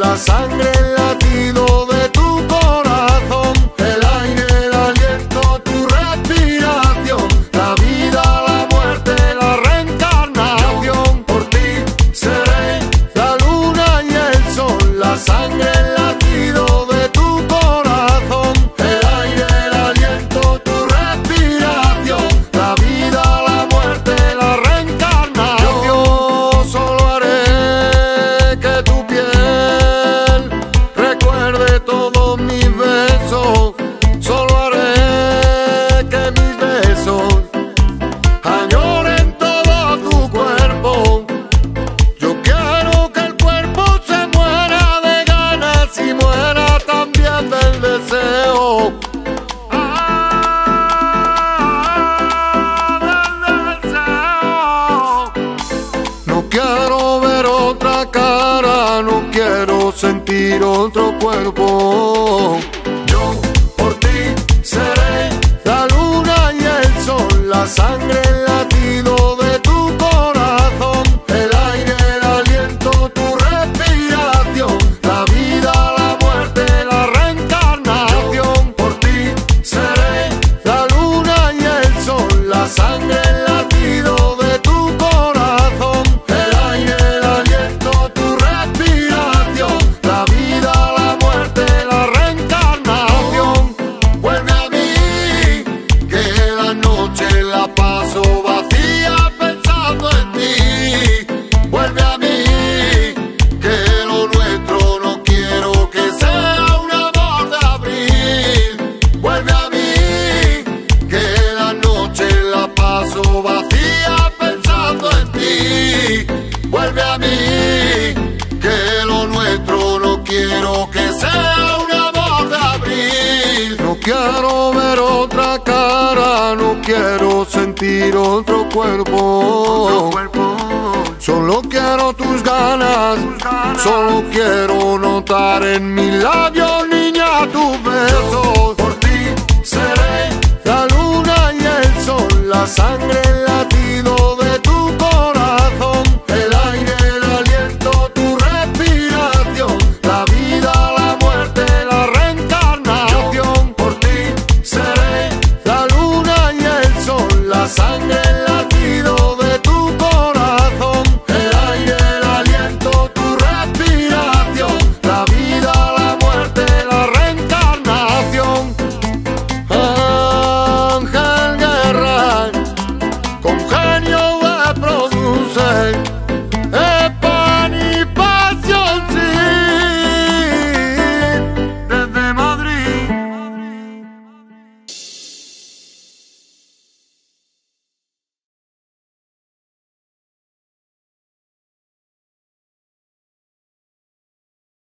la sangre, el latido de tu corazón, el aire, el aliento, tu respiración, la vida, la muerte, la reencarnación. Por ti seré la luna y el sol, la sangre, el latido de tu corazón, el aire, el aliento, tu respiración, la vida, la muerte, la reencarnación. Yo solo haré que tu piel recuerde todos mis besos, solo haré que mis besos añoren todo tu cuerpo. Yo quiero que el cuerpo se muera de ganas y muera también del deseo. Del deseo. No quiero ver otra cara, no quiero sentir otro cuerpo. Yo por ti seré la luna y el sol, la sangre, el latido de tu corazón, el aire, el aliento, tu respiración, la vida, la muerte, la reencarnación. Por ti seré la luna y el sol, la sangre, el latido de tu corazón, el aire, el aliento, tu respiración, la vida, la muerte, la reencarnación. Vuelve a mí, que la noche la paso vacía pensando en ti. Vuelve a mí, que lo nuestro no quiero que sea un amor de abril. Vuelve a mí, que la noche la paso vacía pensando en ti. Vuelve a mí, que lo nuestro no quiero que sea un amor de abril. No quiero ver otra cara, no quiero sentir otro cuerpo. Solo quiero tus ganas, solo quiero notar en mis labios, niña, tus besos. Por ti seré la luna y el sol, la sangre, la